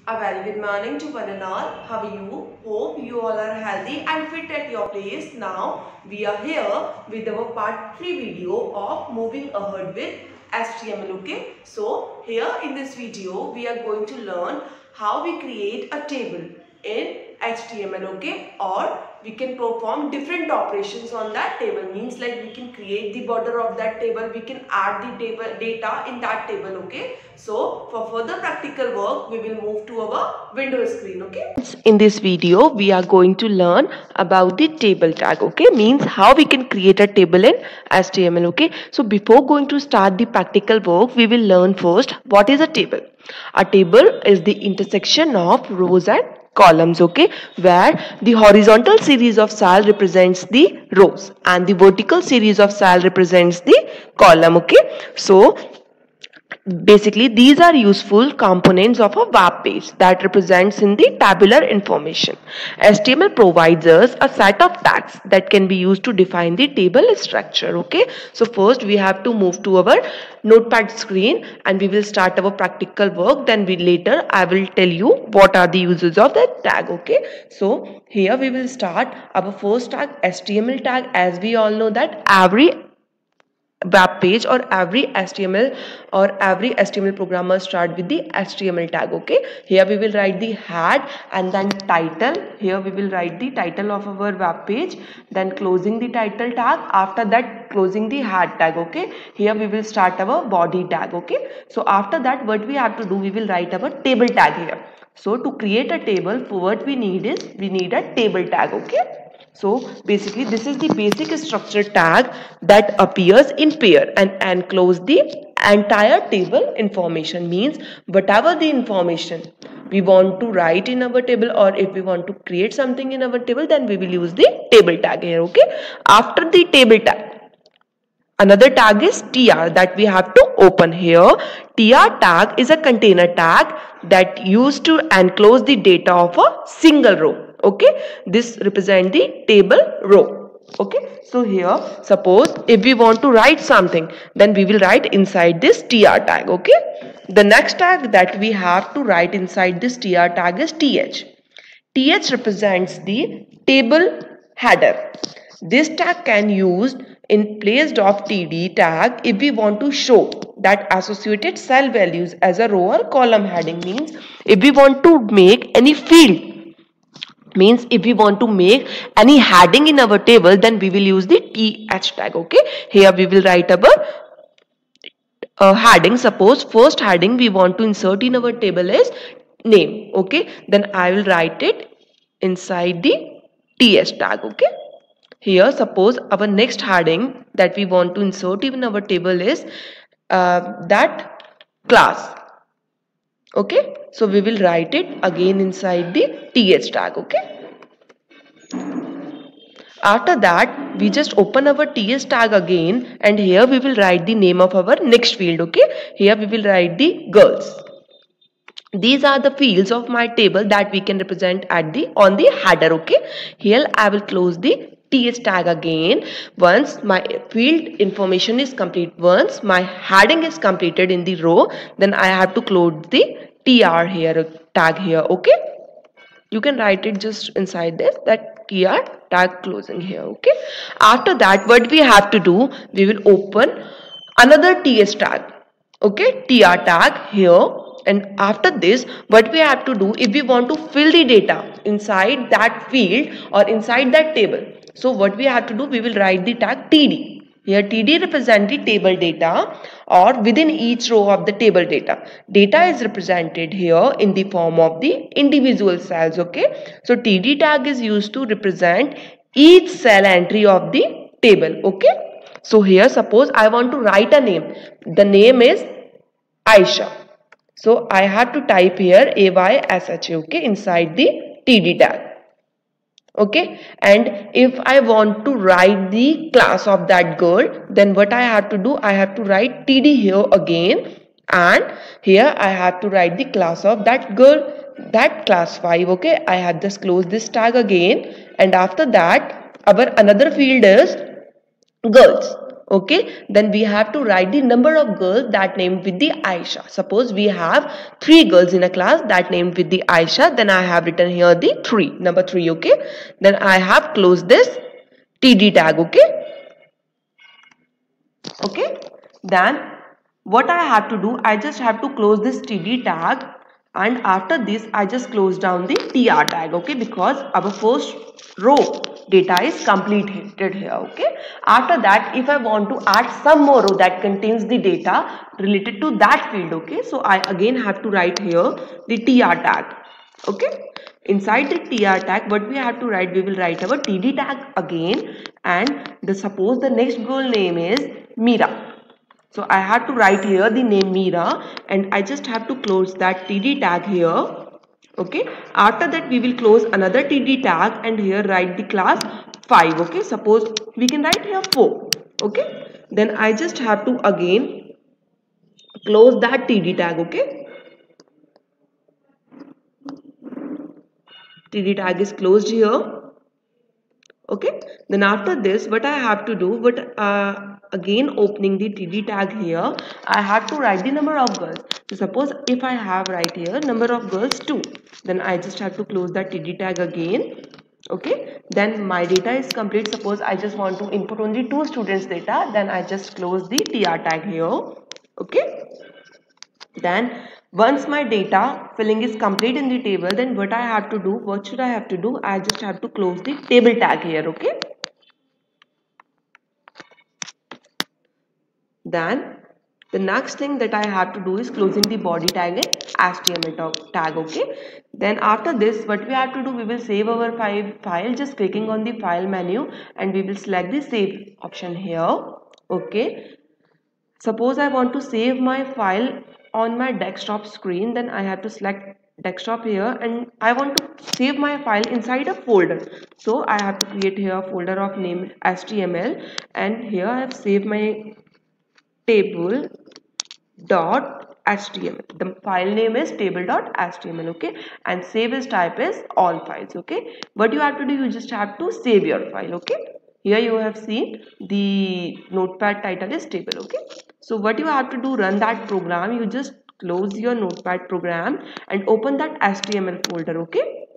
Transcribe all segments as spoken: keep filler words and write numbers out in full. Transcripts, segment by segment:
A very good morning to one and all. How are you? Hope you all are healthy and fit at your place. Now we are here with our part three video of moving ahead with H T M L. Okay. So here in this video we are going to learn how we create a table in H T M L. Okay. Or we can perform different operations on that table. Means like we can create the border of that table. We can add the table data in that table. Okay. So for further practical work, we will move to our window screen. Okay. In this video, we are going to learn about the table tag. Okay. Means how we can create a table in H T M L. Okay. So before going to start the practical work, we will learn first what is a table. A table is the intersection of rows and columns, okay, where the horizontal series of cell represents the rows and the vertical series of cell represents the column. Okay, so basically these are useful components of a web page that represents in the tabular information. H T M L provides us a set of tags that can be used to define the table structure. Okay, so first we have to move to our notepad screen and we will start our practical work. Then we later I will tell you what are the uses of that tag. Okay, so here we will start our first tag, H T M L tag. As we all know that every web page or every H T M L or every H T M L programmer start with the H T M L tag. Okay, here we will write the head and then title. Here we will write the title of our web page, then closing the title tag, after that closing the head tag. Okay, here we will start our body tag. Okay, so after that what we have to do, we will write our table tag here. So to create a table, for what we need is we need a table tag. Okay, so basically this is the basic structure tag that appears in pair and enclose the entire table information. Means whatever the information we want to write in our table, or if we want to create something in our table, then we will use the table tag here. Okay, after the table tag, another tag is tr that we have to open here. Tr tag is a container tag that used to enclose the data of a single row. Okay, this represent the table row. Okay, so here suppose if we want to write something, then we will write inside this tr tag. Okay, the next tag that we have to write inside this tr tag is th. Th represents the table header. This tag can used in place of td tag if we want to show that associated cell values as a row or column heading. Means if we want to make any field, means if we want to make any heading in our table, then we will use the th tag. Okay, here we will write our uh, heading. Suppose first heading we want to insert in our table is name. Okay, then I will write it inside the th tag. Okay, here suppose our next heading that we want to insert in our table is uh, that class. Okay, so we will write it again inside the th tag. Okay, after that we just open our th tag again and here we will write the name of our next field. Okay, here we will write the girls. These are the fields of my table that we can represent at the on the header. Okay, here I will close the th tag again. Once my field information is complete, once my heading is completed in the row, then I have to close the tr here tag here. Okay, you can write it just inside this, that tr tag closing here. Okay, after that what we have to do, we will open another th tag. Okay, tr tag here. And after this what we have to do, if we want to fill the data inside that field or inside that table, so what we have to do, we will write the tag td. Here td represents the table data or within each row of the table data. Data is represented here in the form of the individual cells. Okay, so td tag is used to represent each cell entry of the table. Okay, so here suppose I want to write a name. The name is Aisha. So I have to type here A Y S H A. Okay, inside the td tag. Okay, and if I want to write the class of that girl, then what I have to do, I have to write td here again, and here I have to write the class of that girl, that class five. Okay, I have just closed this tag again, and after that our another field is girls. Okay, then we have to write the number of girls that named with the Aisha. Suppose we have three girls in a class that named with the Aisha, then I have written here the three, number three. Okay, then I have closed this T D tag. Okay, okay, then what I have to do, I just have to close this T D tag, and after this I just close down the T R tag. Okay, because our first row data is completed here. Okay, after that if I want to add some more row that contains the data related to that field, okay, so I again have to write here the T R tag. Okay, inside the T R tag what we have to write, we will write our T D tag again, and the suppose the next girl name is Meera. So I have to write here the name Meera, and I just have to close that T D tag here. Okay, after that we will close another T D tag and here write the class five. Okay, suppose we can write here four. Okay, then I just have to again close that T D tag. Okay, T D tag is closed here. Okay, then after this what I have to do, but uh, again opening the T D tag here, I have to write the number of girls. So suppose if I have right here number of girls two, then I just have to close that T D tag again. Okay, then my data is complete. Suppose I just want to input only two students data, then I just close the T R tag here. Okay, then once my data filling is complete in the table, then what I have to do, what should I have to do, I just have to close the table tag here. Okay, then the next thing that I have to do is closing the body tag in H T M L tag. Okay, then after this what we have to do, we will save our file, file just clicking on the file menu, and we will select the save option here. Okay, suppose I want to save my file on my desktop screen, then I have to select desktop here, and I want to save my file inside a folder. So I have to create here a folder of name H T M L, and here I have saved my table dot H T M L. The file name is table dot H T M L. Okay, and save as type is all files. Okay, what you have to do, you just have to save your file. Okay, here you have seen the notepad title is table. Okay, so what you have to do, run that program, you just close your notepad program and open that H T M L folder. Okay,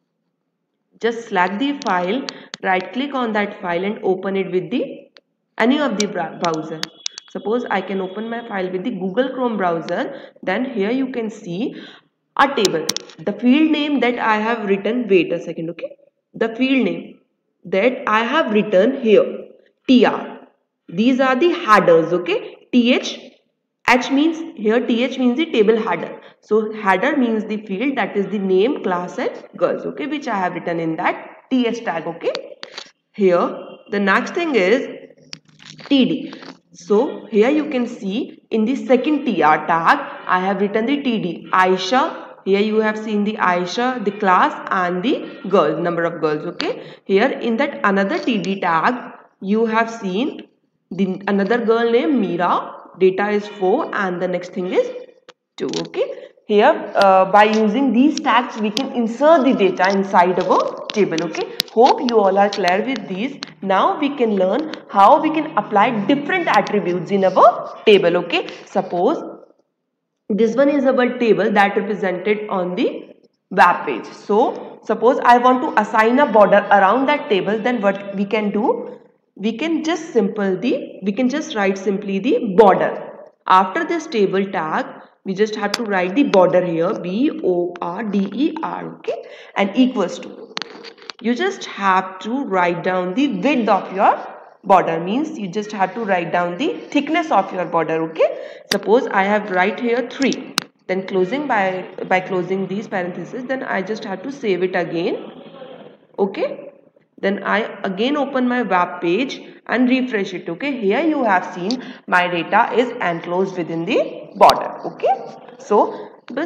just select the file, right click on that file and open it with the any of the browser. Suppose I can open my file with the Google Chrome browser, then here you can see a table. The field name that I have written, wait a second, okay, the field name that I have written here, T R, these are the headers. Okay, T H, H means here, T H means the table header. So header means the field, that is the name, class and girls, okay, which I have written in that T H tag. Okay, here the next thing is T D. So here you can see in the second T R tag I have written the T D, Aisha. Here you have seen the Aisha, the class and the girls, number of girls. Okay, here in that another T D tag you have seen the another girl named Meera, data is four and the next thing is two. Okay, here uh, by using these tags we can insert the data inside our table. Okay, hope you all are clear with these. Now we can learn how we can apply different attributes in our table. Okay, suppose this one is our table that represented on the web page. So suppose I want to assign a border around that table, then what we can do, we can just simple the we can just write simply the border. After this table tag we just have to write the border here, B O R D E R. Okay, and equals to, you just have to write down the width of your border, means you just have to write down the thickness of your border. Okay, suppose I have write here three, then closing by by closing these parentheses, then I just have to save it again. Okay, then I again open my web page and refresh it. Okay, here you have seen my data is enclosed within the border. Okay, so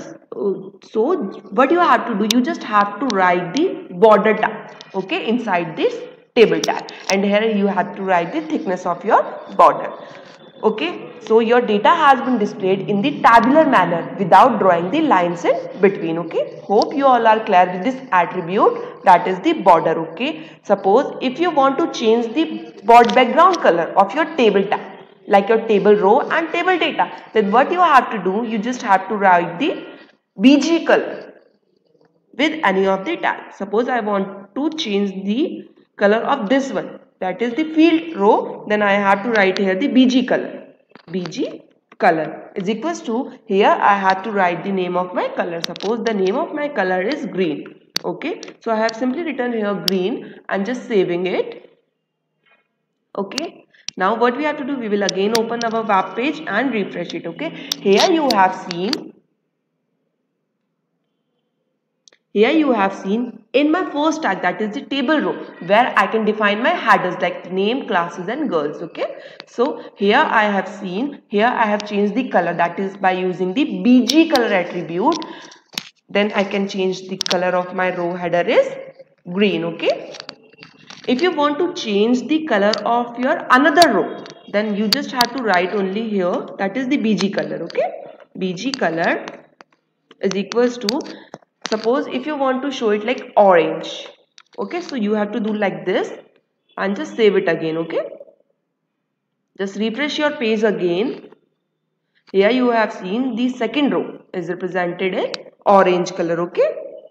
so what you have to do, you just have to write the border tag, okay, inside this table tag, and here you have to write the thickness of your border. Okay, so your data has been displayed in the tabular manner without drawing the lines in between. Okay, hope you all are clear with this attribute, that is the border. Okay, suppose if you want to change the board background color of your table tab, like your table row and table data, then what you have to do, you just have to write the B G color with any of the tags. Suppose I want to change the color of this one, that is the field row, then I have to write here the B G color. B G color is equals to, here I have to write the name of my color. Suppose the name of my color is green. Okay, so I have simply written here green and just saving it. Okay, now what we have to do, we will again open our web page and refresh it. Okay, here you have seen Here you have seen in my first tag, that is the table row, where I can define my headers like name, classes and girls. Okay, so here I have seen, here I have changed the color, that is by using the B G color attribute. Then I can change the color of my row header is green. Okay, if you want to change the color of your another row, then you just have to write only here, that is the B G color. Okay, B G color is equals to, suppose if you want to show it like orange. Okay, so you have to do like this and just save it again. Okay, just refresh your page again. Here you have seen the second row is represented in orange color. Okay,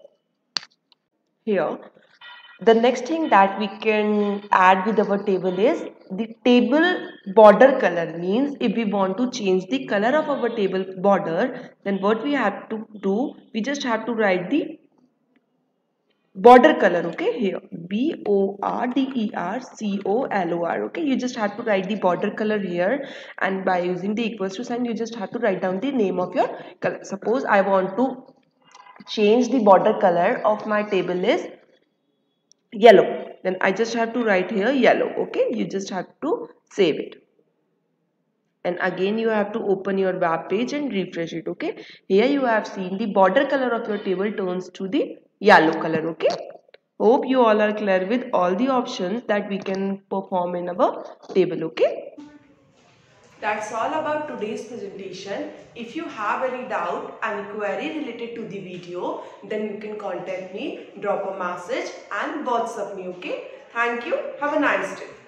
here the next thing that we can add with our table is the table border color. Means if we want to change the color of our table border, then what we have to do, we just have to write the border color. Okay, here B O R D E R C O L O R. Okay, you just have to write the border color here, and by using the equals to sign, you just have to write down the name of your color. Suppose I want to change the border color of my table is yellow, then I just have to write here yellow. Okay, you just have to save it, and again you have to open your web page and refresh it. Okay, here you have seen the border color of your table turns to the yellow color. Okay, hope you all are clear with all the options that we can perform in our table. Okay, that's all about today's presentation. If you have any doubt and query related to the video, then you can contact me, drop a message and WhatsApp me. Okay, thank you, have a nice day.